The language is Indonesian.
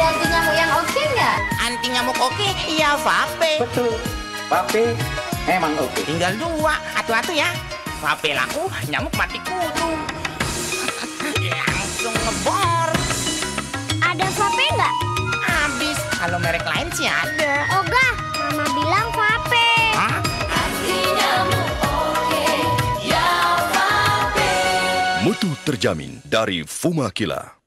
anti nyamuk yang oke nggak? Anti nyamuk oke, iya vape. Betul, vape memang oke. Tinggal 2, atu-atu ya. Vape laku, nyamuk mati kutu. Langsung ngebor. Ada vape nggak? Habis, kalau merek lain sih ada. Ogah, Mama bilang vape. Hah? Mutu terjamin dari Fumakila.